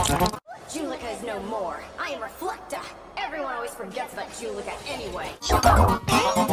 Juleka is no more. I am Reflecta. Everyone always forgets about Juleka anyway.